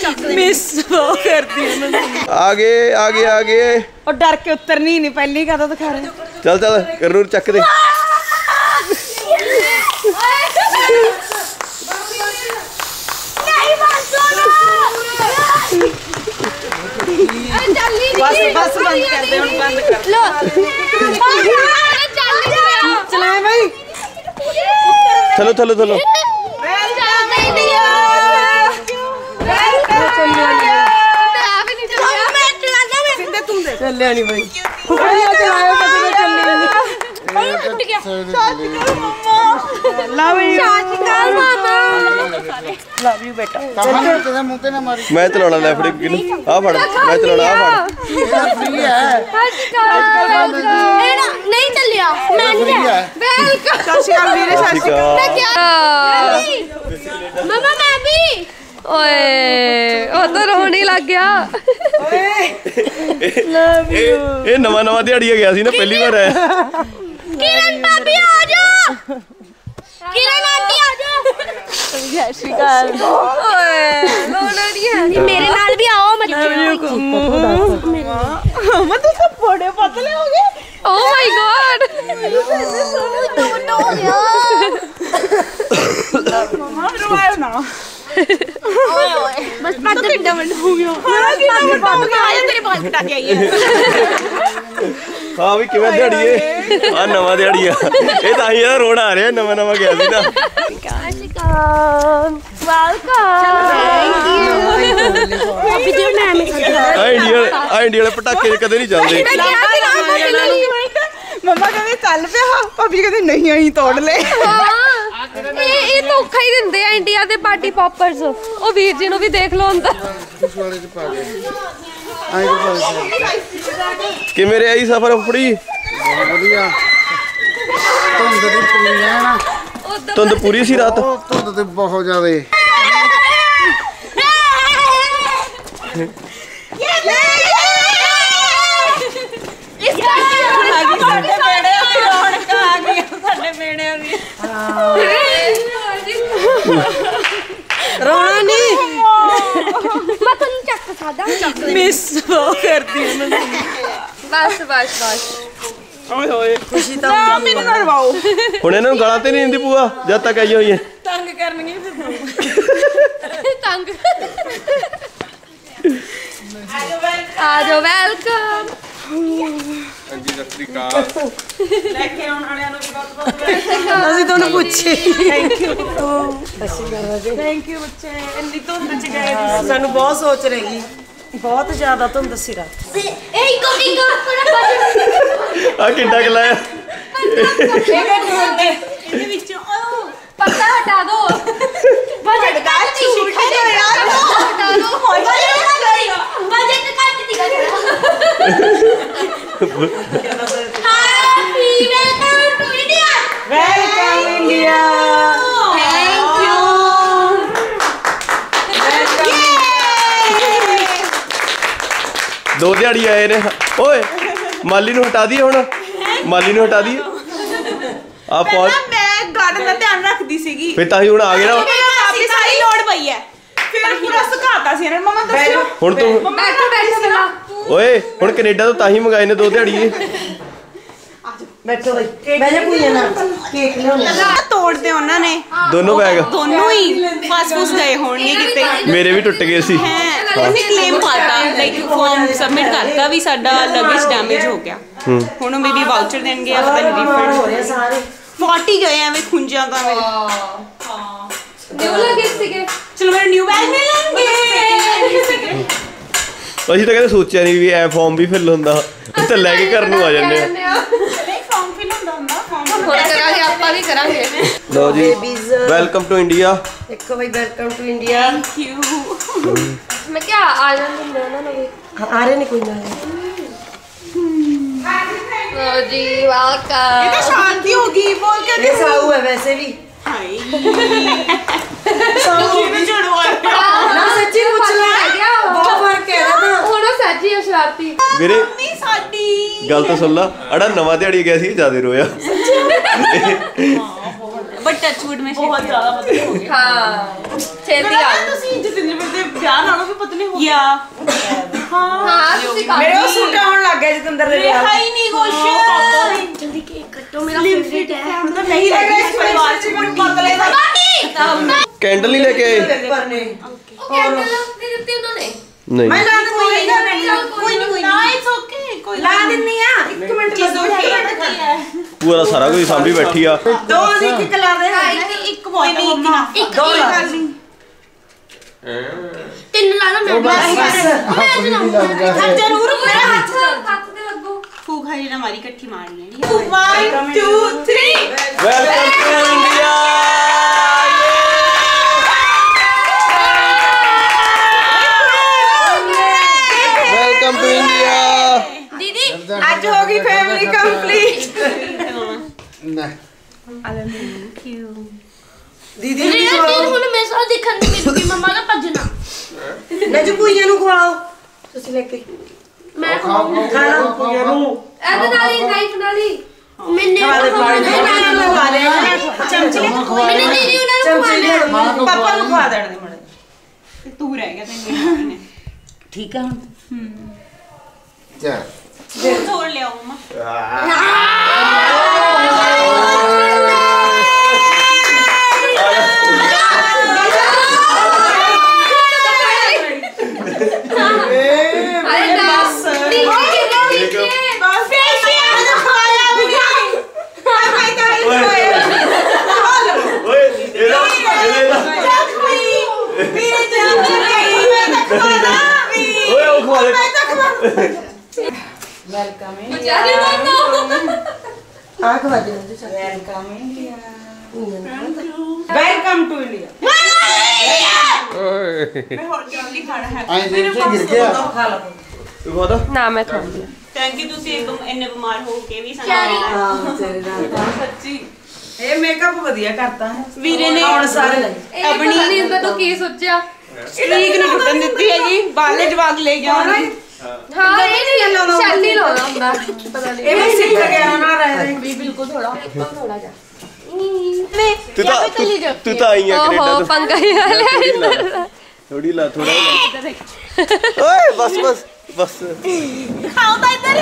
Miss वो करती हूँ। आगे आगे आगे और डर के उतरनी नहीं पहली का तो दिखा रहे। चल चल करूर चक दे। बस बस बंद कर दे, बंद कर लो। चलाए भाई, चलो चलो चलो। चल नहीं भाई, लव यू बेटा। मैं चलाना लेफ्ट आ फड़, मैं चलाना आ फड़। नहीं चलिया मैं मम्मा मैं भी ओए ओ तो रोने लग गया। ये नवा नवा दिहाड़िया गया सी ना पहली बार है। किरण भाभी आ जाओ, किरण आंटी आ जाओ। जय श्री अकाल। ओए रोना नहीं है, मेरे नाल भी आओ मत। मत तो सब बड़े पतले हो गए। ओह माय गॉड मम्मा रोए ना। बस बात डबल हो गया। आया तेरे बाल कटा के आई है। हाँ भी किवें दिहाड़िए आ नवा दिहाड़िया ये तां ही रोड आ रहा नवा नवा गया सी ना। इंडिया वाले पटाके कदे नहीं चलते। मम्मा कहते चल पे, भाभी कहते नहीं अं तोड़ ले। ਇਹ ਧੋਖਾ ਹੀ ਦਿੰਦੇ ਆ ਇੰਡੀਆ ਦੇ ਪਾਰਟੀ ਪੌਪਰਸ। ਉਹ ਵੀਰ ਜੀ ਨੂੰ ਵੀ ਦੇਖ ਲਓ ਅੰਦਰ। कि मेरे आई सफर उफड़ी धुंध पूरी सी रात। धुंध तो बहुत ज्यादा रोना नहीं, मैं तो नहीं चक सकदा। मिस वो करती हूँ। बस बस बस ओए होए खुशी तो मैं नहीं करवाओ। हुण इन्हां नूं गालां ते नहीं दिंदी भूआ जद तक आई होई है। तंग करनगे फिर तंग। आ जाओ वेलकम। लेके आउण वालियां नूं बहुत बहुत ਅਸੀਂ ਤੁਹਾਨੂੰ ਪੁੱਛੇ। ਥੈਂਕ ਯੂ ਥੈਂਕ ਯੂ ਬੱਚੇ। ਇੰਨੀ ਧੁੰਦ ਚ ਗਏ ਤੁਸੀਂ, ਸਾਨੂੰ ਬਹੁਤ ਸੋਚ ਰਹੀ, ਬਹੁਤ ਜ਼ਿਆਦਾ ਧੁੰਦ ਸੀ ਰਾਤ। ए कुकिंग थोड़ा बजट आ किड्डा खलाया ਇਹਦੇ ਵਿੱਚ पत्ता हटा दो। बजट काट झूठ है जो यार। हटा दो। बजट काट दिया happy welcome to India. Welcome India. Thank you. दो दिहाड़ी आए ने। ओए माली नूं हटा दिए हुण, माली नूं हटा दिए। आप पहुंच मैं गार्डन का ध्यान रखदी सीगी, फिर तां ही हुण आ गए ना। आपकी सारी लोड़ पई है, फिर पूरा सुखाता सी ने। मम्मा दस्यो हुण तू बैठो बैठो मिला। ओए हुण कनेडा तो तां ही मंगाए ने दो दिहाड़िए। बैठो भाई, बैठे पूरी ना केक लियाना तोड़ते उन्होंने दोनों बैग दोनों ही फस फुस गए होंगे किते। मेरे भी टुट गए सी। ਉਹਨੇ ਕਲੇਮ ਪਾਤਾ, ਲਾਈਕ ਫਾਰਮ ਸਬਮਿਟ ਕਰਤਾ ਵੀ ਸਾਡਾ ਲਗੇਜ ਡੈਮੇਜ ਹੋ ਗਿਆ। ਹੁਣ ਉਹ ਮੇਬੀ ਵਾਊਚਰ ਦੇਣਗੇ ਜਾਂ ਪਤਾ ਨਹੀਂ ਰਿਫੰਡ ਹੋ ਰਿਹਾ। ਸਾਰੇ 40 ਗਏ ਐਵੇਂ ਖੁੰਝਾਂ ਤਾਂ ਮੇਰੇ। ਹਾਂ ਨਿਊ ਲਗੇ ਸੀਗੇ। ਚਲੋ ਮੇਰੇ ਨਿਊ ਬੈਗ ਮਿਲਣਗੇ। ਅਸੀਂ ਤਾਂ ਕਹਿੰਦੇ ਸੋਚਿਆ ਨਹੀਂ ਵੀ ਐ ਫਾਰਮ ਵੀ ਫਿਲ ਹੁੰਦਾ, ਤੇ ਲੈ ਕੇ ਘਰ ਨੂੰ ਆ ਜਾਂਦੇ ਆ। ਨਹੀਂ ਫਾਰਮ ਫਿਲ ਹੁੰਦਾ ਫਾਰਮ ਹੁਣ ਕਰਾਂਗੇ ਆਪਾਂ ਵੀ ਕਰਾਂਗੇ। ਲਓ ਜੀ ਵੈਲਕਮ ਟੂ ਇੰਡੀਆ। ਦੇਖੋ ਭਾਈ welcome to India. Thank you. मैं क्या आ जाऊंगा ना भी आ रहे नहीं कोई ना। जी वेलकम। ये तो शांति होगी बोल के। ये साहू है वैसे भी। हाय साहू भी जड़वा ना सच्ची पूछ ले क्या बहुत फर्क है ना। ਹੁਣ ਸੱਚੀ ਸ਼ਰਾਰਤੀ ਵੀਰੇ ਨਹੀਂ ਸਾਡੀ ਗੱਲ ਤਾਂ ਸੁਣ ਲਾ। ਅੜਾ ਨਵਾਂ ਦਿਹਾੜੀ ਗਿਆ ਸੀ ਜਿਆਦੇ ਰੋਇਆ। बट टचवुड में बहुत ज्यादा पतले हो गए। हाँ छेती आ ਤੁਸੀਂ ਜਤਿੰਦਰ ਵੀਰ ਦੇ ਵਿਆਹ ਨਾਲੋਂ ਵੀ ਪਤਲੇ ਹੋ ਗਏ। ਯਾ हाँ ਤੁਸੀਂ ਮੇਰੇ ਉਹ ਸੂਟ ਆਉਣ ਲੱਗ ਗਿਆ ਜਤਿੰਦਰ ਦੇ ਵਿਆਹ ਹੈ ਹੀ ਨਹੀਂ ਕੁਛ। ਜਲਦੀ ਕੇਕ ਕੱਟੋ ਮੇਰਾ ਫੇਵਰਿਟ ਹੈ ਤਾਂ ਨਹੀਂ ਲੱਗ ਰਿਹਾ ਇਸ ਪਰਿਵਾਰ ਚ ਮੈਨੂੰ ਪਤਲੇ ਦਾ कैंडल नहीं लेके आए? ਪਰਨੇ ਉਹ ਕੈਂਡਲ ਦੇ ਦਿੱਤੀ ਉਹਨਾਂ ਨੇ नहीं ਮੈਂ ਲਾ ਦੂੰਗੀ ਕੋਈ ਨਹੀਂ ਨਾ ਇਟਸ ਓਕੇ ਕੋਈ ਲਾ ਦਿੰਨੀ ਆ 1 ਮਿੰਟ ਲੱਗੋ पूरा सारा कुछ सामने बैठी आ। ਦੋ ਦੀ ਇੱਕ ਲਾ ਦੇ ਇੱਕ ਕੋਈ ਨਹੀਂ ਇੱਕ ਦੋ ਲਾ ਦੇ ਤਿੰਨ ਲਾ ਨਾ ਮੈਂ ਜ਼ਰੂਰ ਮੇਰਾ ਹੱਥ ਹੱਥ ਤੇ ਲੱਗੋ ਫੂਕ ਹੈ ਨਾ ਮਾਰੀ ਇਕੱਠੀ ਮਾਰਨੀ ਹੈ 1 2 3 welcome to India. Welcome to India. ਦੀਦੀ ਅੱਜ ਹੋ ਗਈ ਫੈਮਿਲੀ ਕੰਪਲੀਟ ਦੀਦੀ ਨੂੰ ਇਹ ਹੁਣ ਮੇਰੇ ਸਾਹ ਦੇਖਣ ਨੂੰ ਮਿਲੂਗੀ ਮਮਾ ਨਾ ਭੱਜਣਾ ਨਜੂ ਭੂਈਆ ਨੂੰ ਖਵਾਓ ਤੁਸੀਂ ਲੈ ਕੇ ਮੈਂ ਖਾਣਾ ਭੂਈਆ ਨੂੰ ਇਹਦੇ ਨਾਲ ਹੀ ਨਾਈਫ ਨਾਲ ਹੀ ਮੈਨੇ ਖਵਾ ਦੇ ਚਮਚੇ ਮੈਨੇ ਦੀਦੀ ਉਹਨਾਂ ਨੂੰ ਚਮਚੇ ਖਵਾਣਾ ਪਾਪਾ ਨੂੰ ਖਵਾ ਦੇਣ ਦੇ ਮੜੇ ਤੂੰ ਰਹਿ ਗਿਆ ਤੈਨੂੰ ਠੀਕ ਆ ਹੁਣ छोड़ ले मम्मा वेलकम इंडिया आ खवा दे welcome India welcome to India मैं और जल्दी खाना है आई देर से गिर गया खा लो तू खाता? ना मैं खाऊंगी थैंक यू ਤੁਸੀਂ ਇੰਨੇ ਬਿਮਾਰ ਹੋ ਕੇ ਵੀ क्या ਸਾਨੂੰ हां तेरे नाल ਸੱਚੀ ਇਹ ਮੇਕਅਪ ਵਧੀਆ ਕਰਤਾ ਹੈ ਵੀਰੇ ਨੇ ਹੁਣ ਸਾਰੇ ਲਈ ਆਪਣੀ ਨੀਂਦ ਤੋਂ ਕੀ ਸੋਚਿਆ ਲੀਕ ਨੂੰ ਟੁੱਟਣ ਦਿੱਤੀ ਹੈ ਜੀ ਬਾਲੇ ਜਵਾਗ ਲੈ ਗਿਆ ਹਾਂ ਇਹ ਨਹੀਂ ਸ਼ੈਲੀ ਲਾਉਣਾ ਹੁੰਦਾ ਪਤਾ ਨਹੀਂ ਇਹ ਵੀ ਸਿੱਖ ਗਿਆ ਨਾ ਰਹੇ ਵੀ ਬਿਲਕੁਲ ਥੋੜਾ ਜਾ तू तो आई है कनाडा ओहो तो। पंगा ही वाला थोड़ी ला थोड़ा ही ला। ओए बस बस बस ਖਾਓ ਤਾਂ ਇੱਧਰ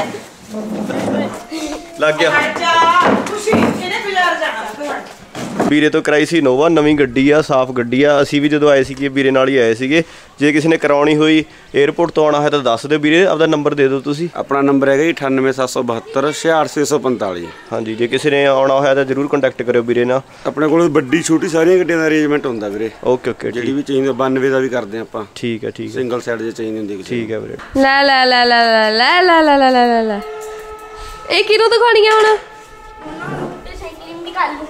लग गया। ਅੱਛਾ ਖੁਸ਼ੀ ਇਹਨੇ ਬਾਜ਼ਾਰ ਜਾਣਾ ਵੀਰੇ ਤੋਂ ਕਰਾਈ ਸੀ ਨੋਵਾ ਨਵੀਂ ਗੱਡੀ ਆ ਸਾਫ਼ ਗੱਡੀ ਆ। ਅਸੀਂ ਵੀ ਜਦੋਂ ਆਏ ਸੀਗੇ ਵੀਰੇ ਨਾਲ ਹੀ ਆਏ ਸੀਗੇ। ਜੇ ਕਿਸੇ ਨੇ ਕਰਾਉਣੀ ਹੋਈ 에어ਪੋਰਟ ਤੋਂ ਆਉਣਾ ਹੈ ਤਾਂ ਦੱਸ ਦਿਓ ਵੀਰੇ ਆਪਦਾ ਨੰਬਰ ਦੇ ਦਿਓ ਤੁਸੀਂ। ਆਪਣਾ ਨੰਬਰ ਹੈਗਾ ਜੀ 98772 86645। ਹਾਂਜੀ ਜੇ ਕਿਸੇ ਨੇ ਆਉਣਾ ਹੋਇਆ ਤਾਂ ਜਰੂਰ ਕੰਟੈਕਟ ਕਰਿਓ ਵੀਰੇ ਨਾਲ। ਆਪਣੇ ਕੋਲ ਵੱਡੀ ਛੋਟੀ ਸਾਰੀਆਂ ਗੱਡੀਆਂ ਦਾ ਅਰੇਂਜਮੈਂਟ ਹੁੰਦਾ ਵੀਰੇ। ਓਕੇ ਓਕੇ ਜਿਹੜੀ ਵੀ ਚਾਹੀਦੀ 92 ਦਾ ਵੀ ਕਰਦੇ ਆਪਾਂ। ਠੀਕ ਹੈ ਠੀਕ ਹੈ ਸਿੰਗਲ ਸਾਈਡ ਜੇ ਚਾਹੀਦੀ ਹੁੰਦੀ ਕਿਸੇ ਠੀਕ ਹੈ ਵੀਰੇ। ਲੈ ਲੈ ਲੈ ਲੈ ਲੈ ਲੈ ਲੈ ਲੈ ਲੈ ਲੈ ਲੈ ਇਹ ਕਿਹਨੂੰ ਦਿਖਾਉਣੀਆਂ ਹੁਣ ਸਾਈਕਲਿੰਗ ਵੀ ਕਰ ਲੂ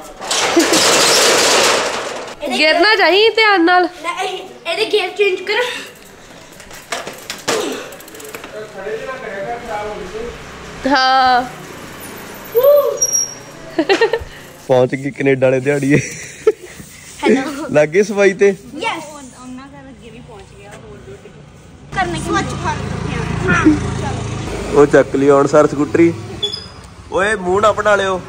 ਗਿਰਨਾ ਚਾਹੀ ਧਿਆਨ ਨਾਲ ਇਹਦੇ ਗੇਅਰ ਚੇਂਜ ਕਰ ਹਾਂ ਪਹੁੰਚ ਗਈ ਕੈਨੇਡਾ ਵਾਲੇ ਦਿਹਾੜੀਏ। ਹੈਲੋ ਲੱਗ ਗਏ ਸਫਾਈ ਤੇ। ਯੈਸ ਉਹਨਾਂ ਦਾ ਅੱਗੇ ਵੀ ਪਹੁੰਚ ਗਿਆ ਹੋਰ ਕਰਨੇ ਸਵੱਛ ਭਾਰਤ ਅਭਿਆਨ ਉਹ ਚੱਕ ਲਈ ਹੁਣ ਸਰ ਸਕੂਟਰੀ। ਓਏ ਮੂੰਹ ਨਾ ਬਣਾ ਲਿਓ।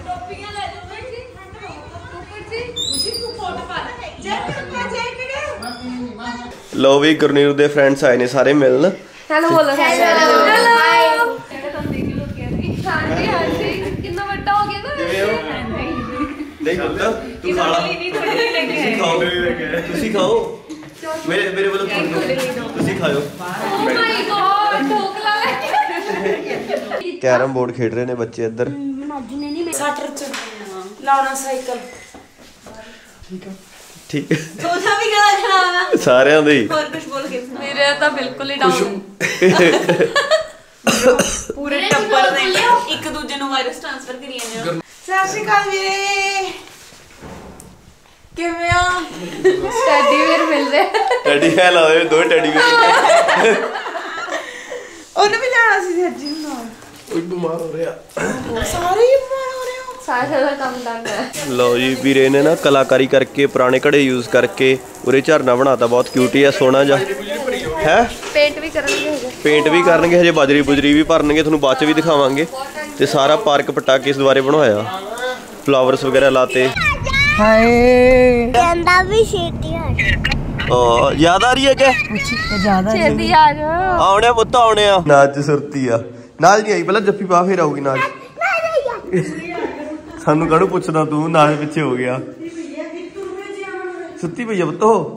ਲੋ ਵੀ ਗੁਰਨੀਤ ਦੇ ਫਰੈਂਡਸ ਆਏ ਨੇ ਸਾਰੇ ਮਿਲਣ। ਹੈਲੋ ਬੋਲੋ ਹੈਲੋ ਹਾਂਜੀ ਹਾਂਜੀ ਕਿੰਨਾ ਵੱਡਾ ਹੋ ਗਿਆ ਨਾ ਨਹੀਂ ਗੁੱਦਾ ਤੂੰ ਖਾ ਲਾ। ਤੁਸੀਂ ਖਾਓ ਤੁਸੀਂ ਖਾਓ ਮੇਰੇ ਮੇਰੇ ਵੱਲੋਂ ਤੁਸੀਂ ਖਾਓ। ਓ ਮਾਈ ਗॉड ਢੋਕਲਾ ਲੈ ਕੈਰਮ ਬੋਰਡ ਖੇਡ ਰਹੇ ਨੇ ਬੱਚੇ ਇੱਧਰ। ਮਾਜੂ ਨੇ ਨਹੀਂ ਸਟਰ ਚ ਲਾਉਣਾ ਸਾਈਕਲ ਠੀਕ ਹੈ ਸੋਚਾ ਵੀ ਗਲਾ ਖਰਾਬ ਆ ਸਾਰਿਆਂ ਦੇ ਹੀ। ਹੋਰ ਕੁਝ ਬੋਲ ਕੇ ਸੁਣਾ ਮੇਰੇ ਤਾਂ ਬਿਲਕੁਲ ਹੀ ਡਾਊਨ ਪੂਰੇ ਟੱਬਰ ਨੇ ਇੱਕ ਦੂਜੇ ਨੂੰ ਵਾਇਰਸ ਟ੍ਰਾਂਸਫਰ ਕਰੀ ਜਾਂਦੇ ਹੋ ਸਤਿ ਸ਼੍ਰੀ ਅਕਾਲ ਵੀਰੇ ਕਿਵੇਂ ਆ ਟੈਡੀ ਵੀਰ ਮਿਲ ਰਿਹਾ ਟੈਡੀ ਹੈ ਲਾ ਦੇ ਦੋ ਟੈਡੀ ਵੀ। ਉਹਨੂੰ ਵੀ ਲੈਣਾ ਸੀ ਸੱਜੀ ਨੂੰ ਕੋਈ ਬਿਮਾਰ ਹੋ ਰਿਹਾ। ਸਾਰੇ ਹੀ ਬਿਮਾਰ ਹੋ ਰਹੇ ਹੋ ਸਾਰਾ ਦਾ ਕੰਮ ਡਨ ਹੈ ਲਓ ਜੀ ਵੀਰੇ ਨੇ ਨਾ ਕਲਾਕਾਰੀ ਕਰਕੇ ਪੁਰਾਣੇ ਘੜੇ ਯੂਜ਼ ਕਰਕੇ ਉਰੇ ਝਰਨਾ ਬਣਾਤਾ। ਬਹੁਤ ਕਿਊਟੀ ਆ ਸੋਹਣਾ ਜਿਹਾ ਹੈ। ਪੇਂਟ ਵੀ ਕਰਨਗੇ ਹਜੇ ਪੇਂਟ ਵੀ ਕਰਨਗੇ ਹਜੇ ਬਾਜਰੀ ਬੁਜਰੀ ਵੀ ਭਰਨਗੇ ਤੁਹਾਨੂੰ ਬਾਅਦ ਚ ਵੀ ਦਿਖਾਵਾਂਗੇ। ਤੇ ਸਾਰਾ ਪਾਰਕ ਪਟਾ ਕੇ ਇਸ ਦੁਆਰੇ ਬਣਵਾਇਆ ਫਲਾਵਰਸ ਵਗੈਰਾ ਲਾਤੇ। ਹਾਏ ਕਹਿੰਦਾ ਵੀ ਛੇਤੀ ਆ ਯਾਦ ਆ ਰਹੀ ਹੈ ਕਿ ਜ਼ਿਆਦਾ ਛੇਤੀ ਆ ਜਾ ਆਉਣੇ ਪੁੱਤ ਆਉਣੇ ਆ ਨਾਚ ਸੁਰਤੀ ਆ ਨਾਲ ਨਹੀਂ ਆਈ ਪਹਿਲਾਂ ਜੱਫੀ ਪਾ ਫੇਰ ਆਊਗੀ ਨਾਚ ਸਾਨੂੰ ਕਾਹਨੂੰ ਪੁੱਛਦਾ ਤੂੰ ਨਾਚ ਪਿੱਛੇ ਹੋ ਗਿਆ ਸੁੱਤੀ ਪਈ ਆ ਪੁੱਤ ਉਹ